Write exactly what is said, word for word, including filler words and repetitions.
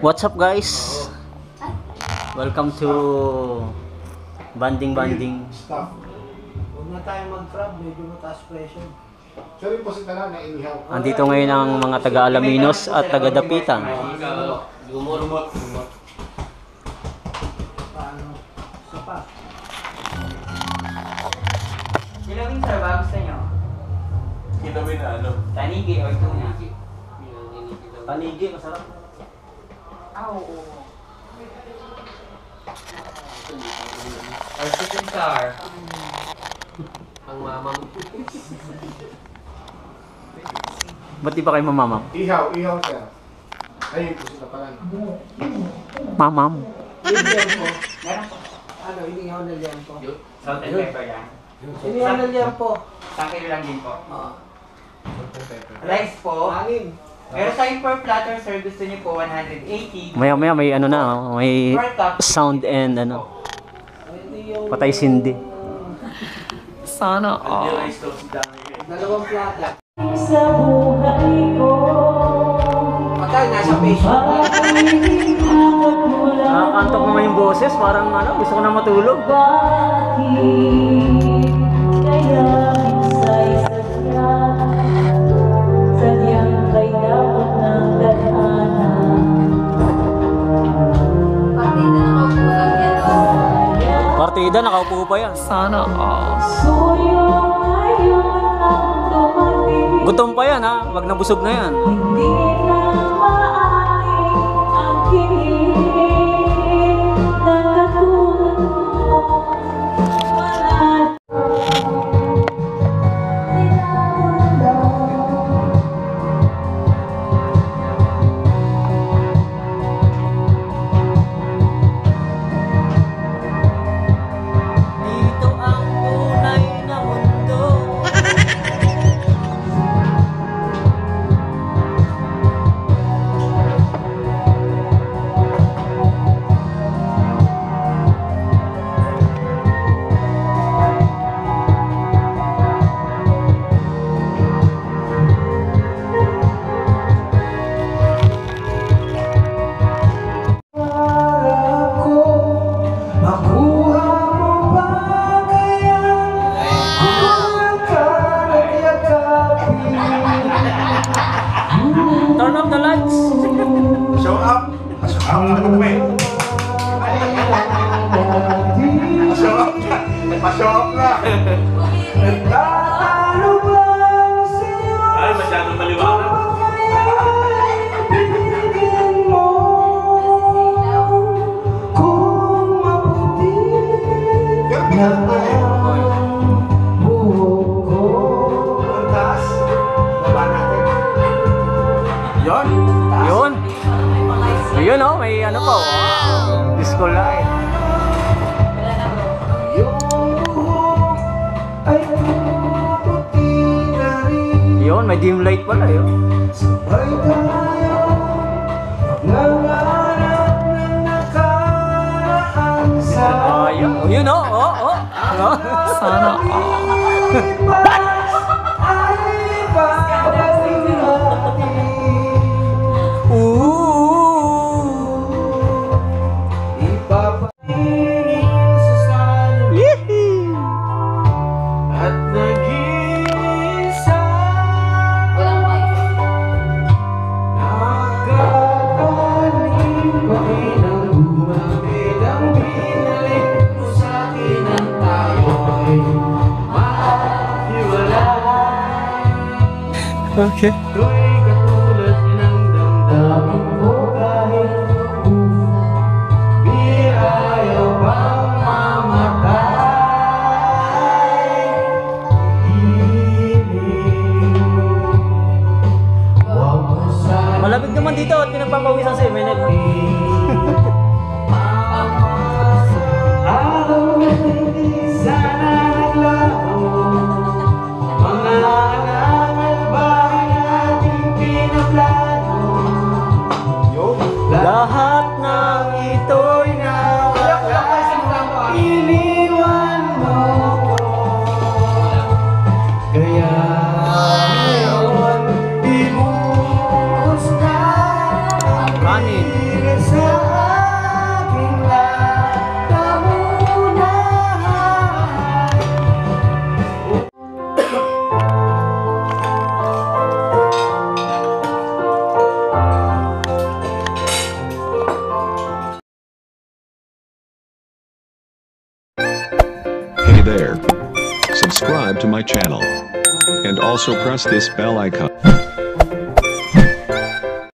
What's up guys? Welcome to Banding Banding. Staff. Huwag na tayo mag-crab, medyo mataas presyo. Sorry po si Tanan na inihaw. Andito ngayon ang mga taga-Alaminos at taga-Dapitan. Lumot. Paano? Isa pa. Kilawin sir, ba gusto nyo? Kilawin na ano? Tanigi o tuna? Panigi, masarap. Ah, oo. Or chicken char. Ang mamang. Ba't di pa kayo mamamam? Ihaw, ihaw siya. Ayun po si Tanan. Mamam. Yung liempo. Meron po. Ano, inihaw na liempo. Salt and pepper yan. Inihaw na liempo. Isang kilo lang din po. Oo. Rice po. Anim. Pero sa yung per platter sir, gusto niyo po one hundred eighty. Maya maya may ano na, may Per cup. sound and ano. Ito yung... Patay sindi. Sana all. Dalawang plata. Sa buhay ko, Patay, nasa Facebook. Nakakantok naman yung boses, parang ano, gusto ko na matulog. bakit kaya minsay sadya, sadyang kay dapat ng tadhana. Partida, nakaupo pa yan. Sana all. Suyo ngayon ang dumating, Gutom pa yan ha, wag nabusog na yan. hindi na maaring ang kilig na katulad mo. Wala Dito ang tunay na mundo. Makuha mo ba kaya kulang ka nagyakapin? Turn off the lights. Show up! Show up na kami! Show up na! Pa-show up na! Nagtatalo lang sa'yo Ay, masyadong maliwanag. Pinigyan mo kung mabuti na ang buhok ko. Ang taas, baba natin. Yun. Yun. Yun oh, may ano pa. Wow. Disco light. Iyong buhok ay puputi na rin. Yun, may dim light pala yun. Sabay tayo nangarap ng nakaraan sa Ayun. Oh, yun oh. Oh, oh. Oh. sana all. ipas ay babalik natin. Ooh. Ipapatingin sa salamin Yee. at nag-iisa nakakaling pa rin ang gumamit ang binalik mo sa akin ang tayo'y mahiwalay. Okay. Ito'y katulad ng damdamin ko kahit di ayaw pang mamatay. Hiling, huwag mo sana'y Malamig naman dito at pinagpapawisan sa'yo. May nag... araw na hindi sana naglaho. Mga anak at bahay nating pinaplano. Lahat ng ito'y Lakas iniwan mo ko. Kaya ngayon, di mo na kanin. there. Subscribe to my channel. And also press this bell icon.